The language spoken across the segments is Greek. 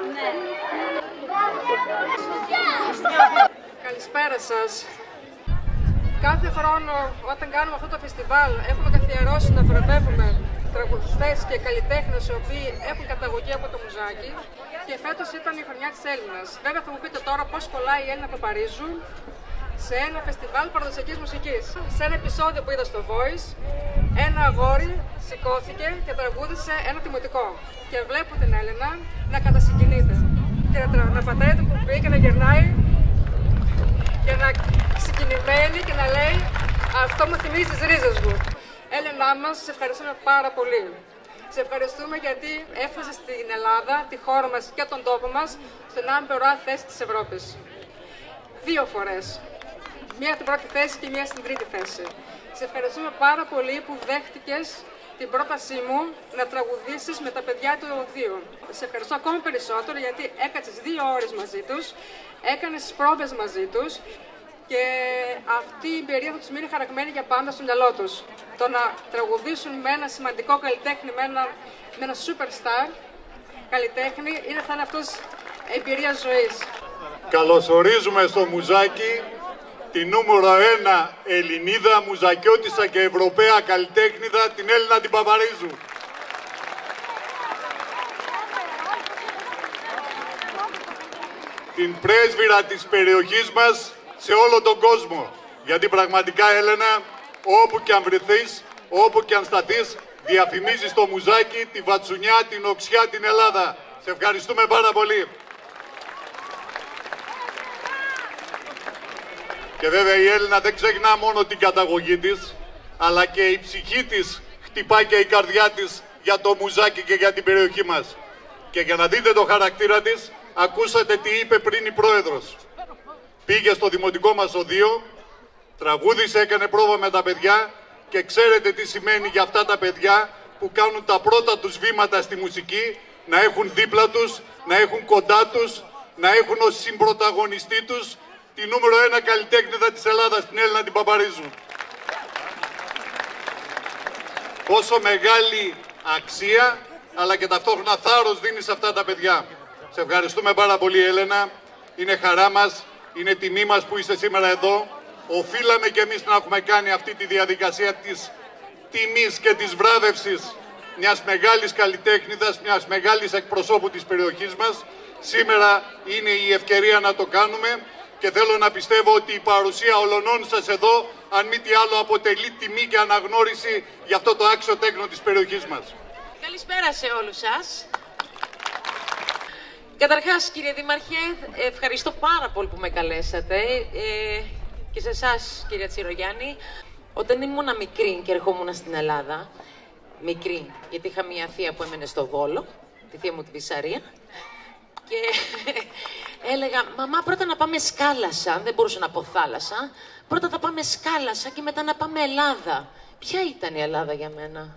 Καλησπέρα σας. Κάθε χρόνο όταν κάνουμε αυτό το φεστιβάλ έχουμε καθιερώσει να βραβεύουμε τραγουδιστές και καλλιτέχνες οι οποίοι έχουν καταγωγή από το Μουζάκι και φέτος ήταν η χρονιά της Έλληνας. Βέβαια θα μου πείτε τώρα πώς κολλάει η Έλληνα Παπαρίζου σε ένα φεστιβάλ παραδοσιακής μουσικής. Σε ένα επεισόδιο που είδα στο Voice, ένα αγόρι σηκώθηκε και τραγούδισε ένα δημοτικό και βλέπω την Έλληνα να κατασυγκινείται και να πατάει το κουμπί και να γυρνάει και να συγκινημένη και να λέει αυτό μου θυμίζει τις ρίζες μου. Έλενά μας, σε ευχαριστούμε πάρα πολύ. Σε ευχαριστούμε γιατί έφτασε στην Ελλάδα, τη χώρα μας και τον τόπο μας, στην number one θέση της Ευρώπης. 2 φορές. Μία στην πρώτη θέση και μία στην τρίτη θέση. Σε ευχαριστούμε πάρα πολύ που δέχτηκες την πρότασή μου να τραγουδήσεις με τα παιδιά του Οδείου. Σε ευχαριστώ ακόμη περισσότερο γιατί έκατσες 2 ώρες μαζί τους, έκανες πρόβες μαζί τους και αυτή η εμπειρία θα τους μείνει χαραγμένη για πάντα στο μυαλό τους. Το να τραγουδήσουν με ένα σημαντικό καλλιτέχνη, με ένα superstar καλλιτέχνη, θα είναι αυτός εμπειρία ζωής. Καλωσορίζουμε στο Μουζάκι τη νούμερο 1 Ελληνίδα, μουζακιώτισσα και Ευρωπαία καλλιτέχνηδα, την Έλληνα την Παπαρίζου. Την πρέσβυρα της περιοχής μας σε όλο τον κόσμο. Γιατί πραγματικά, Έλενα, όπου και αν βρεθείς, όπου και αν σταθείς, διαφημίζεις το Μουζάκι, τη Βατσουνιά, την Οξιά, την Ελλάδα. Σε ευχαριστούμε πάρα πολύ. Και βέβαια η Έλληνα δεν ξεχνά μόνο την καταγωγή της, αλλά και η ψυχή της χτυπάει και η καρδιά της για το Μουζάκι και για την περιοχή μας. Και για να δείτε το χαρακτήρα της, ακούσατε τι είπε πριν η πρόεδρος. Πήγε στο δημοτικό μας Οδείο, τραγούδισε, έκανε πρόβα με τα παιδιά και ξέρετε τι σημαίνει για αυτά τα παιδιά που κάνουν τα πρώτα τους βήματα στη μουσική, να έχουν δίπλα τους, να έχουν κοντά τους, να έχουν ως συμπρωταγωνιστή τους τη νούμερο 1 καλλιτέχνηδα της Ελλάδας, την Έλληνα την Παπαρίζου. Πόσο μεγάλη αξία, αλλά και ταυτόχρονα θάρρος δίνει σε αυτά τα παιδιά. Σε ευχαριστούμε πάρα πολύ, Έλενα. Είναι χαρά μας, είναι τιμή μας που είστε σήμερα εδώ. Οφείλαμε και εμείς να έχουμε κάνει αυτή τη διαδικασία της τιμής και της βράβευσης μιας μεγάλης καλλιτέχνηδας, μιας μεγάλης εκπροσώπου της περιοχής μας. Σήμερα είναι η ευκαιρία να το κάνουμε και θέλω να πιστεύω ότι η παρουσία όλων σας εδώ, αν μη τι άλλο, αποτελεί τιμή και αναγνώριση για αυτό το άξιο τέκνο της περιοχής μας. Καλησπέρα σε όλους σας. Καταρχάς, κύριε Δήμαρχε, ευχαριστώ πάρα πολύ που με καλέσατε και σε εσάς, κύριε Τσιρογιάννη. Όταν ήμουν μικρή και ερχόμουν στην Ελλάδα, μικρή, γιατί είχα μια θεία που έμενε στο Βόλο, τη θεία μου τη Βυσσαρία, και έλεγα, μαμά, πρώτα να πάμε σκάλασα, δεν μπορούσα να πω θάλασσα, πρώτα θα πάμε σκάλασα και μετά να πάμε Ελλάδα. Ποια ήταν η Ελλάδα για μένα?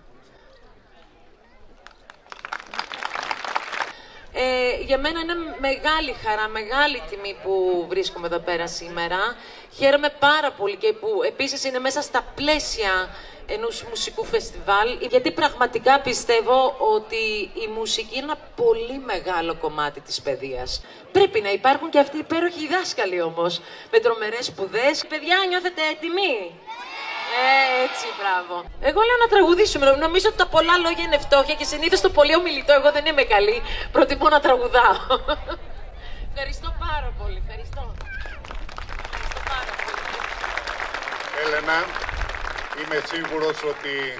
Για μένα είναι μεγάλη χαρά, μεγάλη τιμή που βρίσκομαι εδώ πέρα σήμερα. Χαίρομαι πάρα πολύ και που επίσης είναι μέσα στα πλαίσια ενός μουσικού φεστιβάλ, γιατί πραγματικά πιστεύω ότι η μουσική είναι ένα πολύ μεγάλο κομμάτι της παιδείας. Πρέπει να υπάρχουν και αυτοί οι υπέροχοι δάσκαλοι όμως, με τρομερές σπουδές. Παιδιά, νιώθετε έτοιμοι? Έτσι, μπράβο. Εγώ λέω να τραγουδήσουμε. Νομίζω ότι τα πολλά λόγια είναι φτώχεια και συνήθως το πολύ ομιλητό εγώ δεν είμαι καλή. Προτιμώ να τραγουδάω. Ευχαριστώ πάρα πολύ. Ευχαριστώ πάρα πολύ. Έλενα, είμαι σίγουρος ότι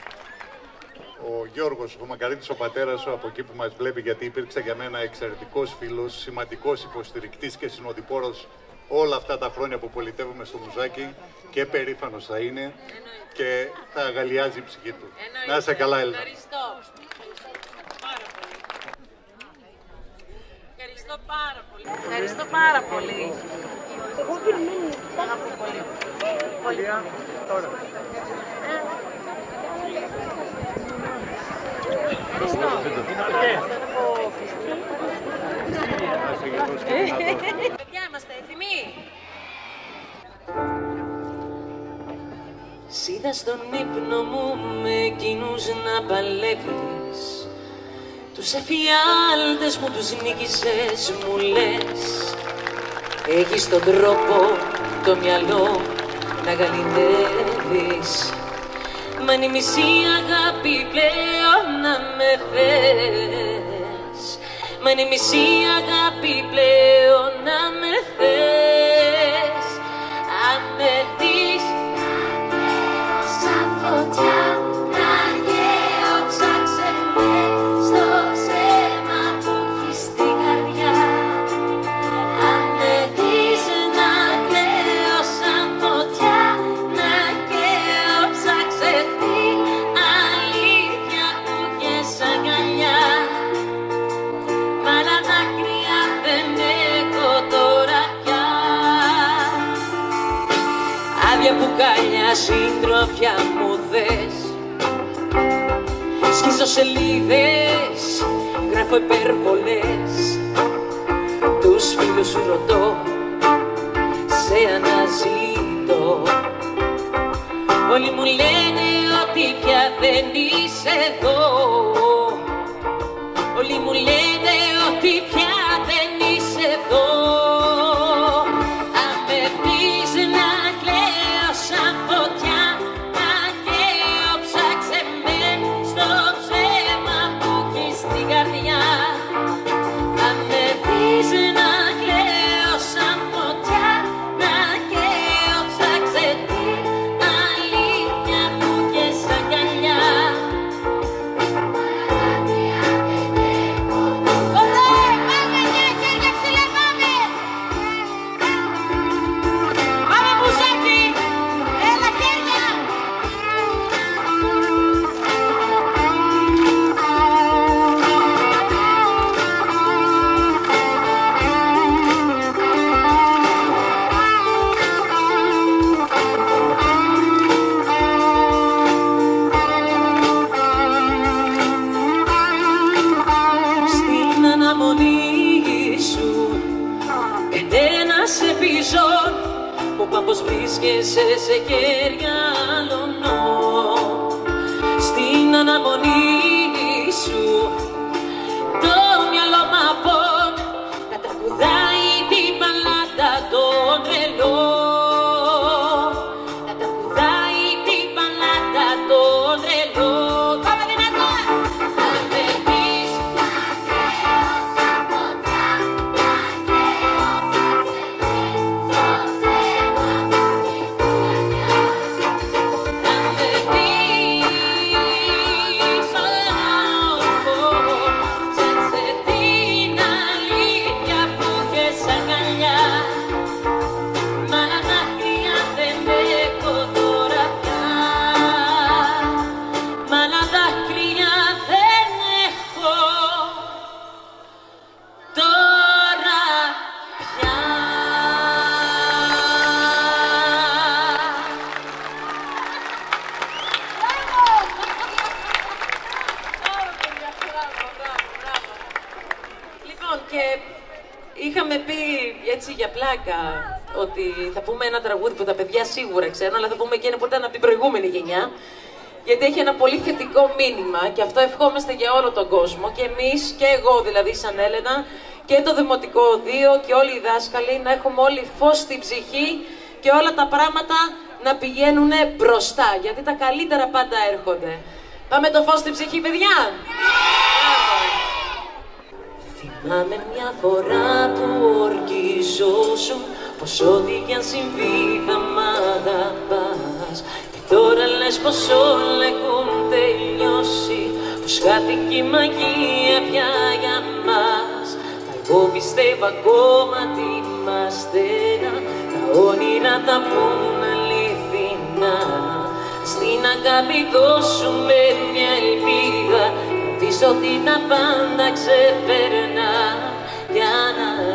ο Γιώργος, ο Μακαρίτης, ο πατέρας σου, από εκεί που μας βλέπει, γιατί υπήρξε για μένα εξαιρετικός φίλος, σημαντικός υποστηρικτής και συνοδοιπόρος όλα αυτά τα χρόνια που πολιτεύουμε στο Μουζάκι, και περήφανος θα είναι και θα αγαλιάζει η ψυχή του. Να είσαι καλά, Έλληνα. Ευχαριστώ. Ευχαριστώ πάρα πολύ. Ευχαριστώ πάρα πολύ. Εγώ περιμένω. Πολύ. Τώρα. Παιδιά, είμαστε έτοιμοι? Σ' είδα στον ύπνο μου με εκείνους να παλεύεις, τους Τους εφιάλτες μου τους νίκησες, μου λες. Έχεις τον τρόπο, το μυαλό να γαληνεύεις. Μα είναι η μισή αγάπη πλέον να με θες. Μα είναι η μισή αγάπη πλέον να με θες. Αν με δεις σαν φωτιά, να γέω, ψάξε με στο ψέμα που έχεις στην καρδιά. Αν με δεις να κλαίω σαν φωτιά, να γέω, ψάξε την αλήθεια που έχεις αγκαλιά. Μα άλλα δάκρυα δεν έχω τώρα πια. Άδεια μπουκάλια, συντροφιά μου θες. Σκίζω σελίδες, γράφω υπερβολές. Τους φίλους σου ρωτώ, σε αναζητώ. Όλοι μου λένε ότι πια δεν είσαι εδώ. Όλοι μου λένε ότι πια δεν είσαι εδώ. Αν με δεις να κλαίω σαν φωτιά, να καίω, ψάξε με στο ψέμα που έχεις στην καρδιά. Αν με δεις να κλαίω σαν φωτιά, να καίω, ψάξε την αλήθεια που έχεις αγκαλιά. Στην αναμονή σου κανένα σε πίσω, που πάμπος βρίσκεσαι σε χέρια άλλων. Στην αναμονή σου το μυαλό μ' από να τραγουδάει την μπαλάντα των τρελών. Να τραγουδάει την μπαλάντα των τρελών. Πάμε δυνατά! Αν με δεις να κλαίω σαν φωτιά, να καίω, ψάξε με στο ψέμα που έχεις στην καρδιά. Είχαμε πει έτσι για πλάκα ότι θα πούμε ένα τραγούδι που τα παιδιά σίγουρα ξέρουν, αλλά θα πούμε και ένα που ήταν από την προηγούμενη γενιά. Γιατί έχει ένα πολύ θετικό μήνυμα και αυτό ευχόμαστε για όλο τον κόσμο. Και εμείς, και εγώ δηλαδή, σαν Έλενα, και το Δημοτικό Οδείο και όλοι οι δάσκαλοι να έχουμε όλοι φως στην ψυχή και όλα τα πράγματα να πηγαίνουν μπροστά. Γιατί τα καλύτερα πάντα έρχονται. Πάμε το φως στην ψυχή, παιδιά! Θυμάμαι μια φορά που ορκιζόσουν πως ό,τι κι αν συμβεί θα μ' αγαπάς. Και τώρα λες πως όλα έχουν τελειώσει, πως χάθηκε η μαγεία πια για μας. Μα εγώ πιστεύω ακόμα ότι είμαστε ένα, τα όνειρα θα βγουν αληθινά. Στην αγάπη δώσουμε μια ελπίδα, πίσω ότι τα πάντα ξεπερνά, για να